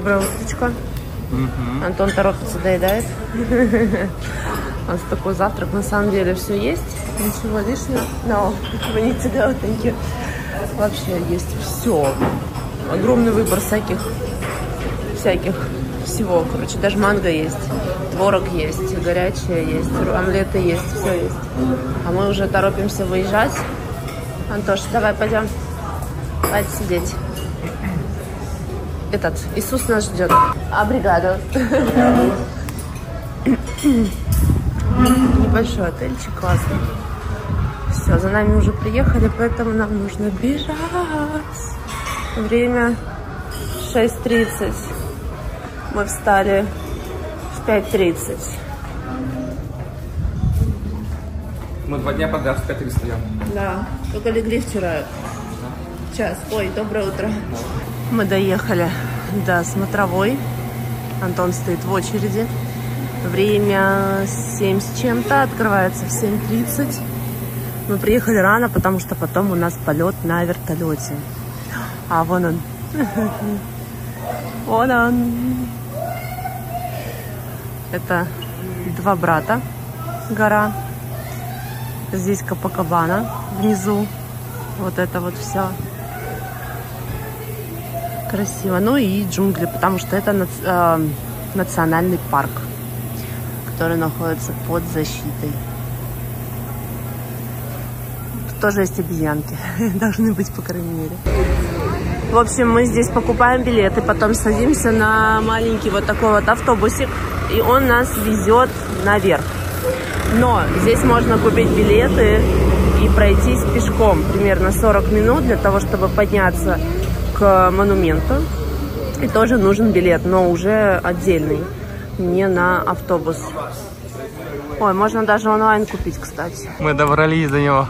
Доброе утречко. Антон торопится, доедает. У нас такой завтрак. На самом деле все есть. Ничего лишнего. Но we need to go, thank you. Вообще есть все. Огромный выбор всяких всего. Короче, даже манго есть. Творог есть, горячее есть, омлеты есть, все есть. А мы уже торопимся выезжать. Антош, давай пойдем. Давайте сидеть. Этот Иисус нас ждет. Абригаду. Небольшой отельчик, классный. Все, за нами уже приехали, поэтому нам нужно бежать. Время 6:30. Мы встали в 5:30. Мы 2 дня подряд в 5:30 встаем. Да, только легли вчера. Час. Ой, доброе утро. Мы доехали до смотровой. Антон стоит в очереди. Время 7 с чем-то. Открывается в 7:30. Мы приехали рано, потому что потом у нас полет на вертолете. А вон он. Вон он. Это 2 брата. Гора. Здесь Копакабана. Внизу. Вот это вот все. Красиво. Ну и джунгли, потому что это национальный парк, который находится под защитой. Тут тоже есть обезьянки. Должны быть, по крайней мере. В общем, мы здесь покупаем билеты, потом садимся на маленький вот такой вот автобусик, и он нас везет наверх. Но здесь можно купить билеты и пройтись пешком примерно 40 минут для того, чтобы подняться к монументу. И тоже нужен билет, но уже отдельный, не на автобус. Ой, можно даже онлайн купить, кстати. Мы добрались до него.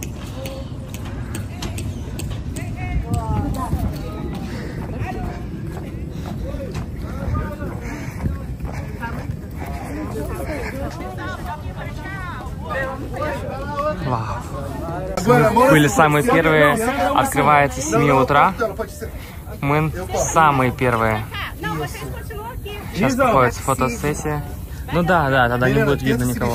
Вау. Были самые первые. Открывается с 7 утра. Мы самые первые. Сейчас проходит фотосессия. Ну да, тогда не будет видно никого.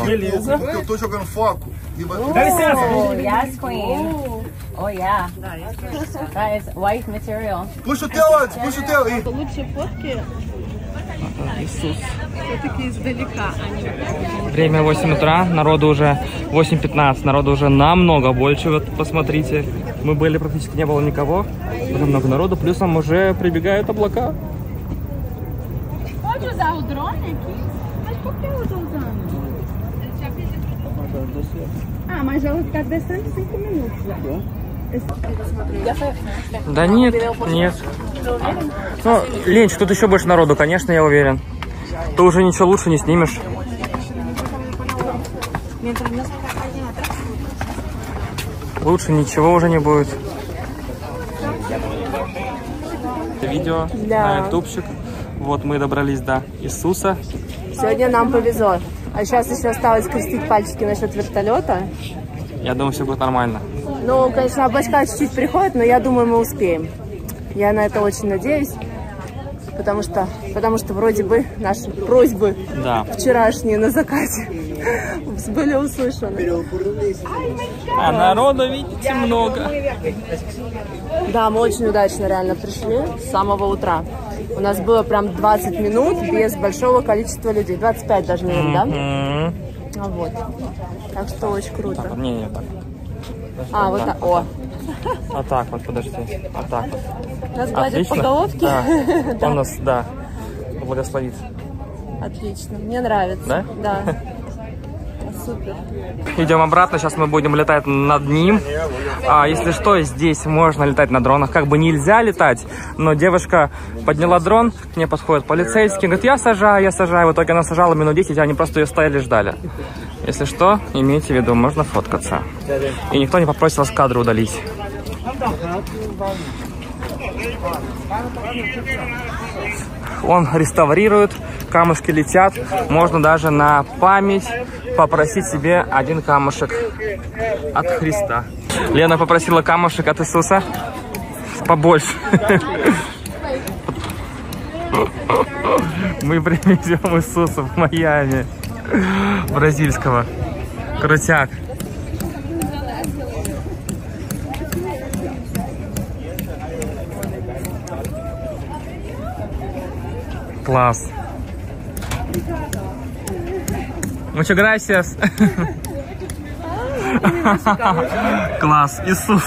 Yes, queen. Oh yeah. That is white material. Puxa o teu antes, puxa o teu. Лучшие фотки Иисус. все-таки издалека. Время 8 утра, народу уже 8:15, народу уже намного больше, вот посмотрите. Мы были, практически не было никого, было много народу, плюсом уже прибегают облака. Pode usar o drone aqui? Mas por que eu tô usando? Ah, mas já vai ficar descendo 5 minutos já. Да нет. Ну, Ленч, тут еще больше народу, конечно, я уверен. Ты уже ничего лучше не снимешь. Лучше ничего уже не будет. Видео на ютубчик. Вот мы добрались до Иисуса. Сегодня нам повезло. А сейчас еще осталось крестить пальчики насчет вертолета. Я думаю, все будет нормально. Ну, конечно, облачка чуть-чуть приходят, но я думаю, мы успеем. Я на это очень надеюсь. Потому что вроде бы наши просьбы вчерашние на закате были услышаны. А народу, видите, много. Да, мы очень удачно реально пришли с самого утра. У нас было прям 20 минут без большого количества людей. 25 даже, наверное, да? А вот. Так что очень круто. Так, не так. А, вот так. О. А так вот, подожди. А так вот. Нас гладят по головке. Да. Да. Он нас, да, благословит. Отлично. Мне нравится. Да? Да. Супер. Идем обратно, сейчас мы будем летать над ним. Если что, здесь можно летать на дронах. Как бы нельзя летать, но девушка подняла дрон, к ней подходит полицейский, говорит, я сажаю. В итоге она сажала минут 10, они просто ее стояли, ждали. Если что, имейте в виду, можно фоткаться. И никто не попросил вас кадры удалить. Он реставрирует, камушки летят. Можно даже на память попросить себе 1 камушек от Христа. Лена попросила камушек от Иисуса побольше. Мы привезем Иисуса в Майами. Бразильского. Крутяк. Класс. Muchas gracias. Класс. Иисус.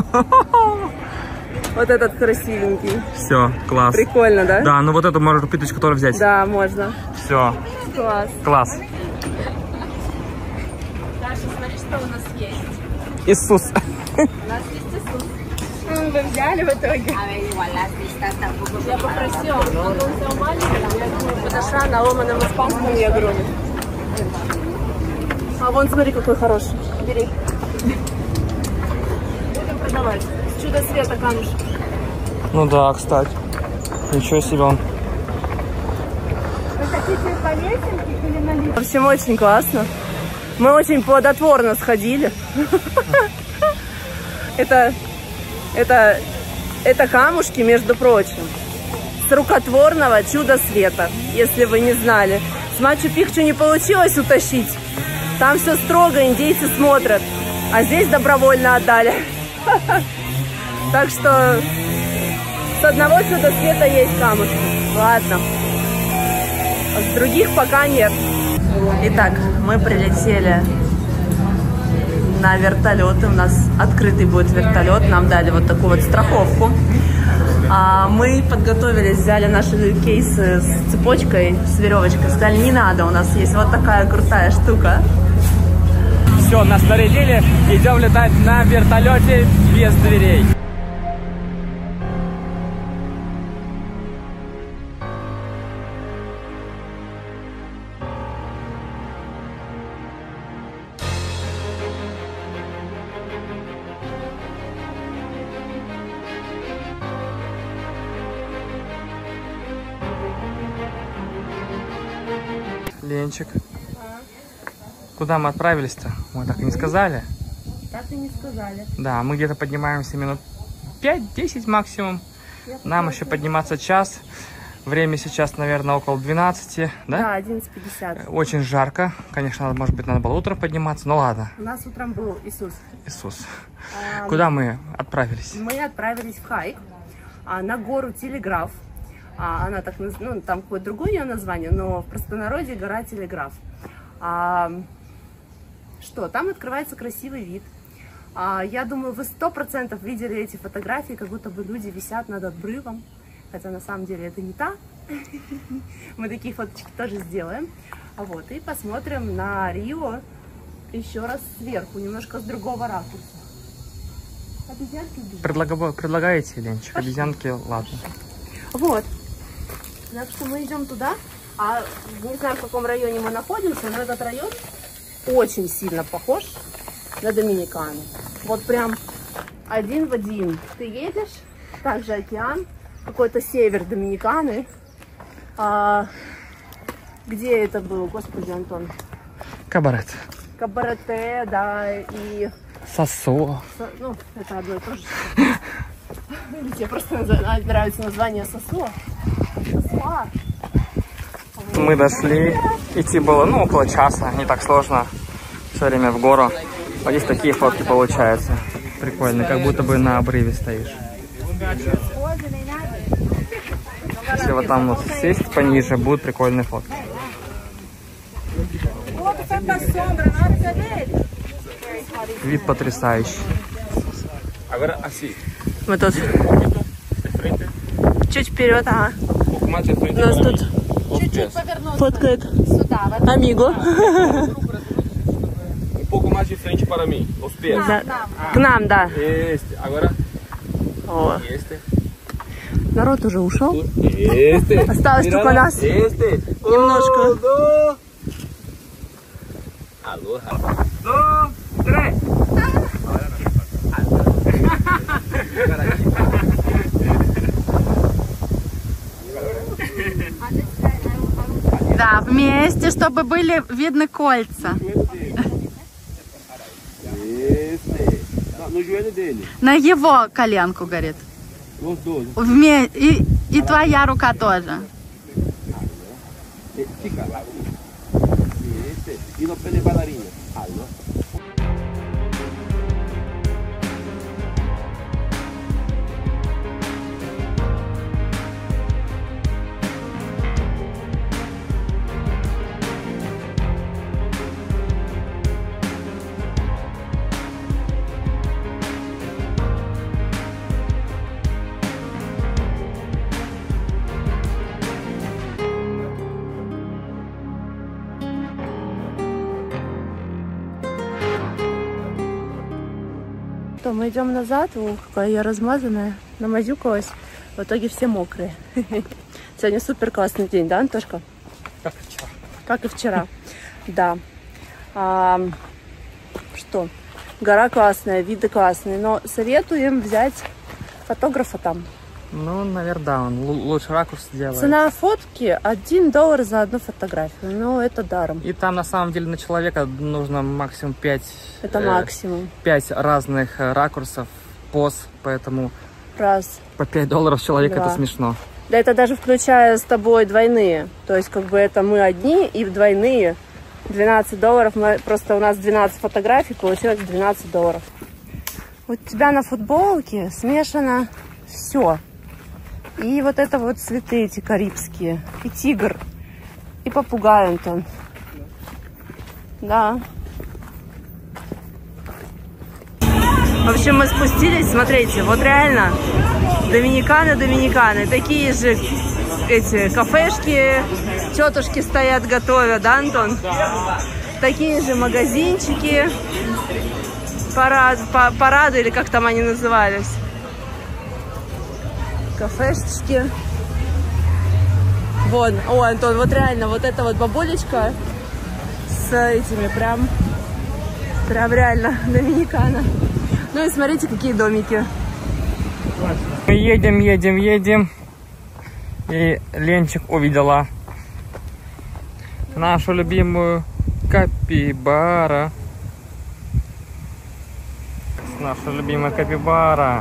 Вот этот красивенький. Все, класс. Прикольно, да? Да, ну вот эту можно пыточку тоже взять. Да, можно. Все. Класс. Класс. Даша, смотри, что у нас есть. Иисус. У нас есть Иисус. Вы взяли в итоге? Я попросила, он взял маленький, я думаю, подошла на ломаном испанском, я говорю. А вон, смотри, какой хороший. Бери. Будем продавать. С чудо света камушек. Ну да, кстати. Ничего себе он. Вы хотите по лесенке или на лесенке? В общем, очень классно. Мы очень плодотворно сходили. Это камушки, между прочим, с рукотворного чудо света, если вы не знали. С Мачу-Пикчу не получилось утащить. Там все строго, индейцы смотрят. А здесь добровольно отдали. Так что с одного чудо света есть камушки. Ладно. А с других пока нет. Итак, мы прилетели на вертолеты. У нас открытый будет вертолет. Нам дали вот такую вот страховку. Мы подготовились, взяли наши кейсы с цепочкой, с веревочкой. Сказали, не надо, у нас есть вот такая крутая штука. Все, нас снарядили. Идем летать на вертолете без дверей. Ленчик. Куда мы отправились-то? Мы так и не сказали. Так и не сказали. Да, мы где-то поднимаемся минут 5-10 максимум. Нам еще подниматься час. Время сейчас, наверное, около 12. Да? Да, 11:50. Очень жарко. Конечно, может быть, надо было утром подниматься. Ну ладно. У нас утром был Иисус. Иисус. Куда мы отправились? Мы отправились в хайк на гору Телеграф. Она так, ну, там какое-то другое ее название, но в простонародье гора Телеграф. Что, там открывается красивый вид. Я думаю, вы 100% видели эти фотографии, как будто бы люди висят над обрывом. Хотя на самом деле это не так. Мы такие фоточки тоже сделаем. Вот, и посмотрим на Рио еще раз сверху, немножко с другого ракурса. Обезьянки Предлагаете, Ленчик? Обезьянки, ладно. Вот. Так что мы идем туда. Не знаю, в каком районе мы находимся, но этот район очень сильно похож на Доминикану. Вот прям один в один. Ты едешь, также океан, какой-то север Доминиканы. Где это было, господи, Антон? Кабарет. Кабарете, да, и... Сосо. Ну, это одно и то же. Мне просто нравится название Сосо. Сосо. Мы дошли. Идти было, ну, около часа. Не так сложно. Все время в гору. Вот здесь такие фотки получаются. Прикольно, как будто бы на обрыве стоишь. Если вот там вот сесть пониже, будут прикольные фотки. Вид потрясающий. Мы тут чуть вперед, ага. Нас тут Чуть-чуть повернуться фоткает сюда. Вот. Амиго. Pouco mais de frente para mim, os pés. Да. К нам, да. Este, agora О. este. Народ уже ушел. Este. Осталось Mira только lá. нас. Este. Немножко. Aloha. 2, 3. Да, вместе, чтобы были видны кольца. Este. No joelho dele. На его коленку, говорит. Os dois. И твоя рука тоже. chica, la sí, y los penes bailarines. Algo. Мы идем назад. Ох, какая я размазанная, намазюкалась. В итоге все мокрые. Сегодня супер классный день, да, Антошка? Как вчера. Как и вчера. Да. Что? Гора классная, виды классные, но советуем взять фотографа там. Ну, наверное, да, он лучше ракурс делает. Цена фотки $1 за одну фотографию. Ну, это даром. И там, на самом деле, на человека нужно максимум 5... Это максимум. 5 разных ракурсов, поз, поэтому... Раз. По $5 человек Два. Это смешно. Да, это даже включая с тобой двойные. То есть, как бы, это мы одни и двойные. $12. Мы, просто у нас 12 фотографий, получилось $12. У тебя на футболке смешано все. И вот это вот цветы эти карибские. И тигр. И попугай Антон. Да. В общем, мы спустились. Смотрите, вот реально Доминиканы. Такие же эти кафешки. Тетушки стоят, готовят, да, Антон? Такие же магазинчики. Парады, или как там они назывались. Кафешечки. Вон, о, Антон, вот реально, вот эта вот бабулечка с этими прям реально Доминикана. Ну и смотрите, какие домики. Мы едем. И Ленчик увидела нашу любимую капибара. Наша любимая капибара.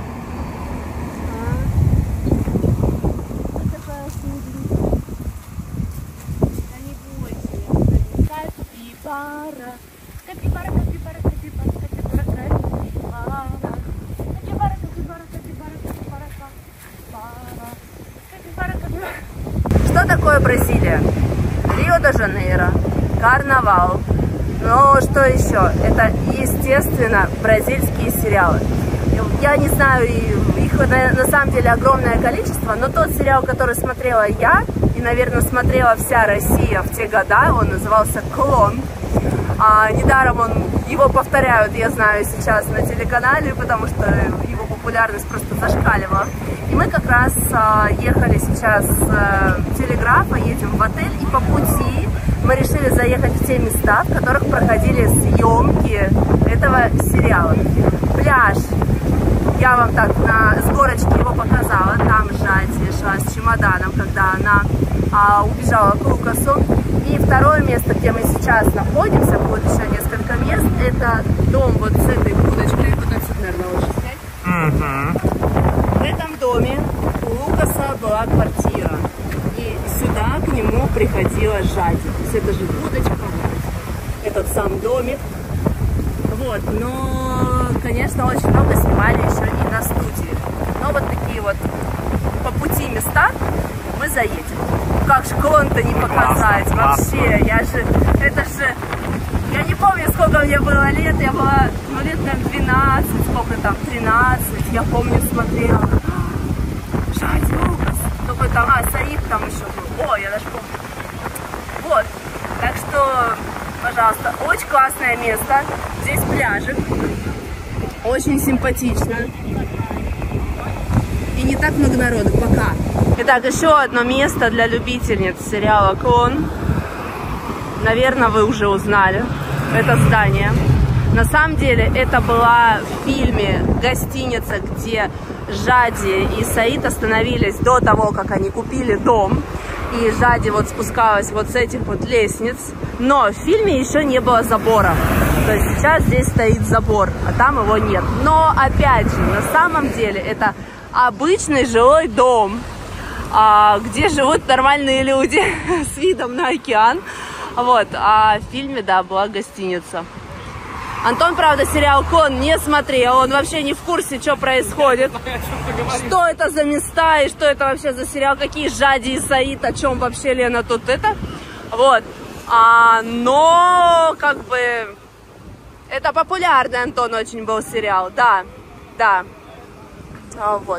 Что такое Бразилия? Рио-де-Жанейро, карнавал. Но что еще? Это, естественно, бразильские сериалы. Я не знаю, их на самом деле огромное количество, но тот сериал, который смотрела я, и, наверное, смотрела вся Россия в те года, он назывался «Клон». Недаром его повторяют, я знаю, сейчас на телеканале, потому что его популярность просто зашкаливала. И мы как раз ехали сейчас с Телеграфа, едем в отель, и по пути мы решили заехать в те места, в которых проходили съемки этого сериала. Пляж. Я вам так с горочки его показала. Там Жади шла с чемоданом, когда она убежала к Лукасу. И второе место, где мы сейчас находимся, будет еще несколько мест, это дом вот с этой будочкой. Вот отсюда, наверное, лучше снять. В этом доме у Лукаса была квартира. И сюда к нему приходила Жади. То есть это же будочка, этот сам домик. Вот, но, конечно, очень много снимали еще и на студии. Но вот такие вот по пути места мы заедем. Как же Клон-то не показать вообще. Я не помню, сколько мне было лет. Я была, лет, наверное, 12, сколько там, 13. Я помню, смотрела. Жади, Лукас. Только там, Саид там еще был. О, я даже помню. Вот. Так что, пожалуйста, очень классное место. Здесь пляжик. Очень симпатично. И не так много народу пока. Итак, еще одно место для любительниц сериала «Клон». Наверное, вы уже узнали это здание. На самом деле, это была в фильме гостиница, где Жади и Саид остановились до того, как они купили дом. И Жади вот спускалась вот с этих вот лестниц. Но в фильме еще не было забора. То есть сейчас здесь стоит забор, а там его нет. Но опять же, на самом деле, это обычный жилой дом. где живут нормальные люди с видом на океан. Вот. А в фильме, да, была гостиница. Антон, правда, сериал «Клон» не смотрел. Он вообще не в курсе, что происходит. Что это за места и что это вообще за сериал. Какие Жади и Саид, о чем вообще Лена тут это. Вот. Но, как бы, это популярный, Антон, очень был сериал. Да, да. Вот.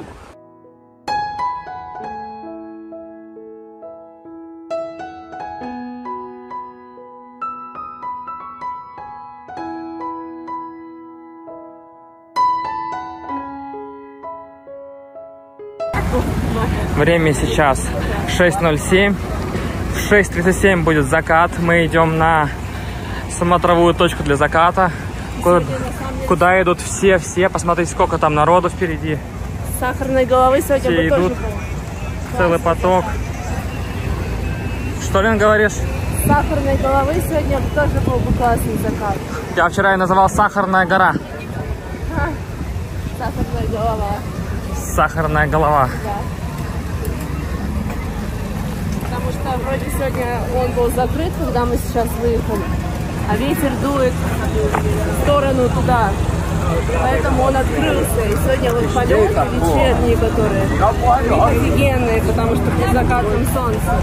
Время сейчас 6:07. В 6:37 будет закат. Мы идем на смотровую точку для заката. Куда идут все. Посмотрите, сколько там народу впереди. Сахарной головы сегодня все идут. Целый поток. Что, Лен, говоришь? Сахарной головы сегодня тоже был бы классный закат. Я вчера ее называл Сахарная гора. Сахарная голова. Сахарная голова. Да. Потому что вроде сегодня он был закрыт, когда мы сейчас выехали. А ветер дует в сторону туда. Поэтому он открылся. И сегодня вот полеты вечерние, которые офигенные, потому что под закатным солнцем.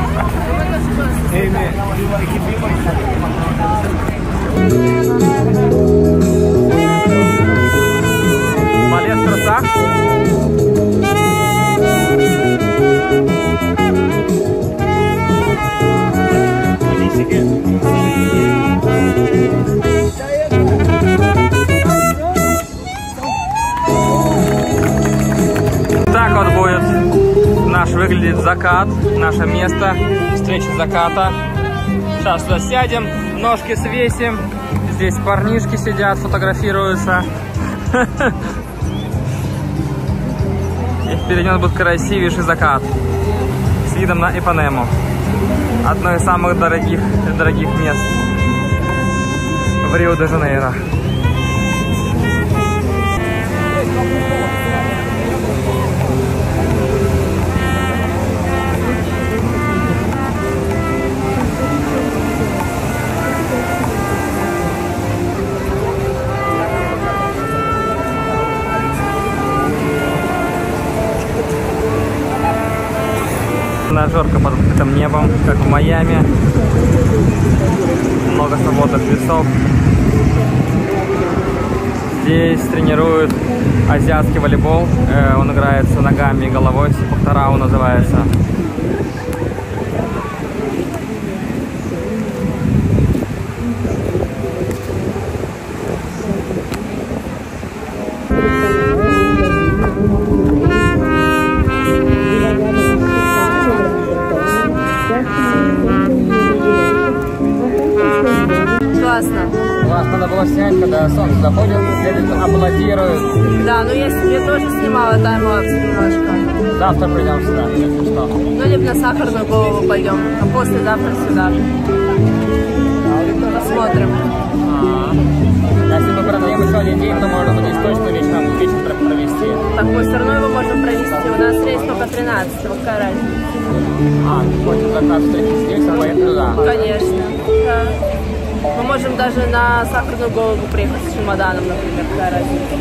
Балет краса. Так вот будет наш выглядит закат, наше место встречи заката. Сейчас сюда сядем, ножки свесим. Здесь парнишки сидят, фотографируются. И впереди у нас будет красивейший закат с видом на Ипанему. Одно из самых дорогих мест в Рио-де-Жанейро. Тренажерка под открытым небом, как в Майами. Много свободных весов. Здесь тренируют азиатский волейбол. Он играется ногами и головой. Сипахтарау называется. Классно. Вас надо было снять, когда солнце заходит, следовательно, аплодируют. Да, ну я тоже снимала таймлапс немножко. Завтра придем сюда, если что. Ну, либо на Сахарную голову пойдем, а послезавтра сюда. Посмотрим. Если мы продаем еще один день, то можно будет точно вечер провести. Так мы все равно его можем провести. У нас рейс только 13, какая разница? Хочешь заказ встретить здесь, а поехать туда? Конечно, да. Мы можем даже на Сахарную голову приехать с чемоданом, например, какая разница.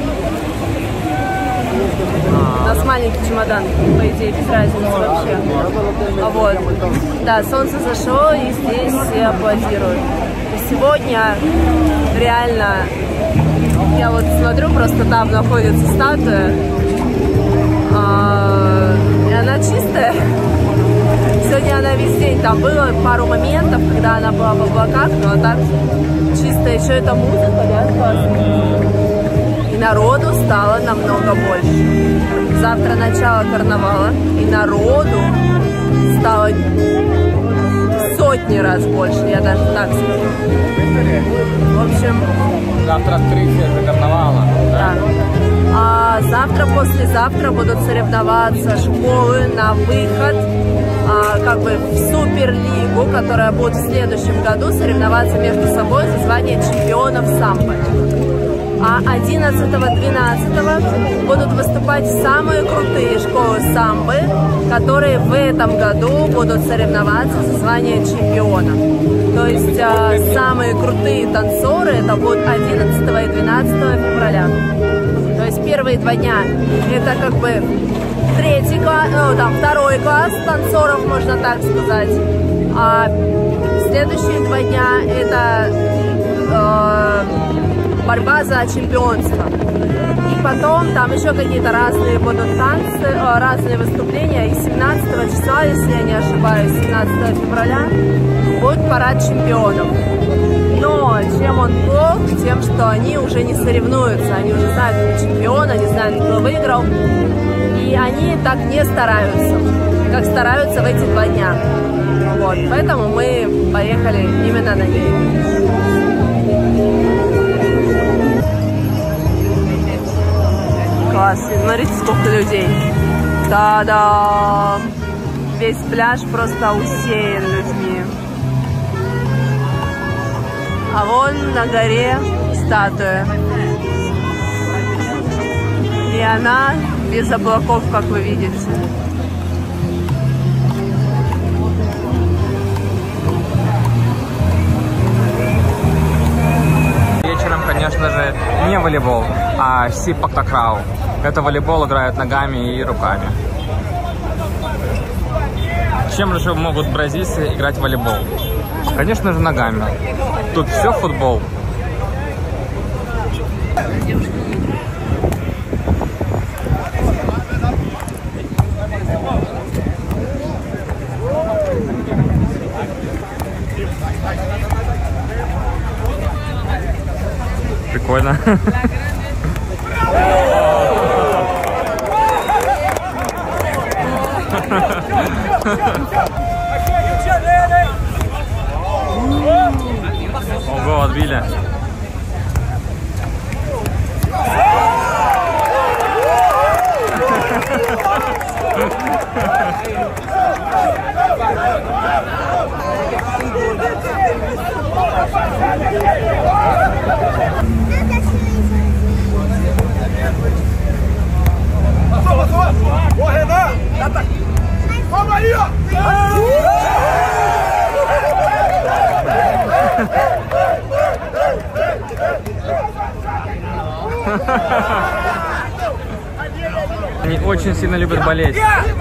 У нас маленький чемодан, по идее, без разницы вообще. Вот. Да, солнце зашло, и здесь все аплодируют. И сегодня реально, я вот смотрю, просто там находится статуя, и она чистая. Сегодня она весь день, там было пару моментов, когда она была в облаках, но так чисто еще эта музыка, да, классная. И народу стало намного больше. Завтра начало карнавала, и народу стало сотни раз больше, я даже так скажу. В общем... Завтра открытие же карнавала. Да. А завтра, послезавтра будут соревноваться школы на выход как бы в Суперлигу, которая будет в следующем году соревноваться между собой за звание чемпионов самбо. А 11-12 будут выступать самые крутые школы самбы, которые в этом году будут соревноваться за звание чемпиона. То есть самые крутые танцоры это будут 11 и 12 февраля. То есть первые 2 дня это как бы второй класс танцоров, можно так сказать. А следующие 2 дня это борьба за чемпионство. И потом там еще какие-то разные будут танцы, разные выступления. И 17 числа, если я не ошибаюсь, 17 февраля, будет парад чемпионов. Но чем он плох? Тем, что они уже не соревнуются. Они уже знают, кто чемпион, они знают, кто выиграл. И они так не стараются, как стараются в эти 2 дня. Вот, поэтому мы поехали именно на ней. Класс, смотрите, сколько людей. Та-да! Весь пляж просто усеян людьми. А вон на горе статуя. И она без облаков, как вы видите. Вечером, конечно же, не волейбол, а сипак-такрау. Это волейбол играют ногами и руками. Чем же могут бразильцы играть в волейбол? Конечно же, ногами. Тут все футбол. Прикольно. Ого, отбили. Ô, Renan! Vamos aí, ó! Они очень сильно любят болеть.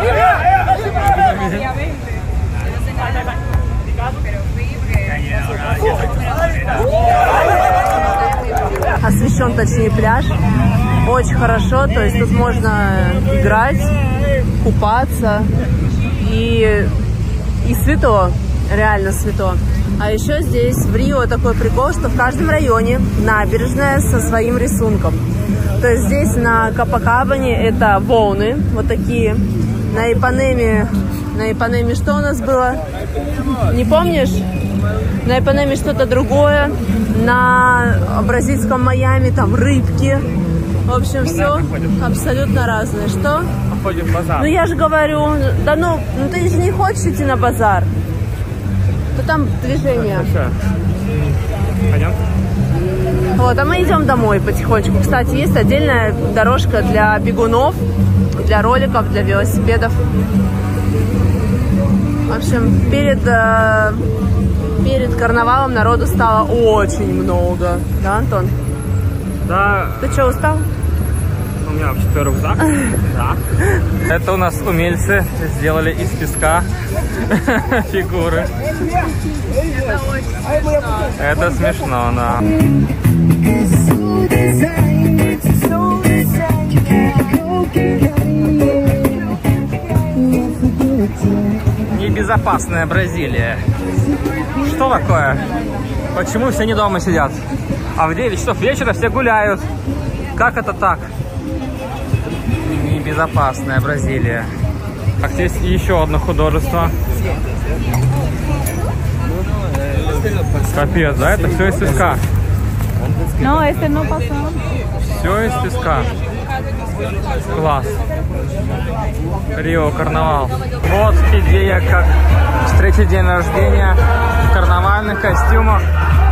Освещен, точнее, пляж. Очень хорошо, то есть тут можно играть, купаться и светло, реально светло. А еще здесь в Рио такой прикол, что в каждом районе набережная со своим рисунком. То есть здесь на Копакабане это волны, вот такие. На Ипанеме что у нас было? Не помнишь? На Ипанеме что-то другое. На бразильском Майами там рыбки. В общем, все абсолютно разное. Что? Ходим в базар. Ну я же говорю, да ну ты же не хочешь идти на базар. То там движение. Пойдем? Вот, а мы идем домой потихонечку. Кстати, есть отдельная дорожка для бегунов, для роликов, для велосипедов. В общем, перед карнавалом народу стало очень много. Да, Антон? Да. Ты что, устал? У меня вообще рюкзак. Да. Это у нас умельцы сделали из песка фигуры. Это очень смешно. Это смешно, да. Небезопасная Бразилия. Что такое? Почему все не дома сидят? А в 9 часов вечера все гуляют. Как это так? Небезопасная Бразилия. Так, здесь еще одно художество. Капец, да? Это все из песка. No, este no pasó. Все из песка. Класс. Рио карнавал. Вот идея, как встретить день рождения в карнавальных костюмах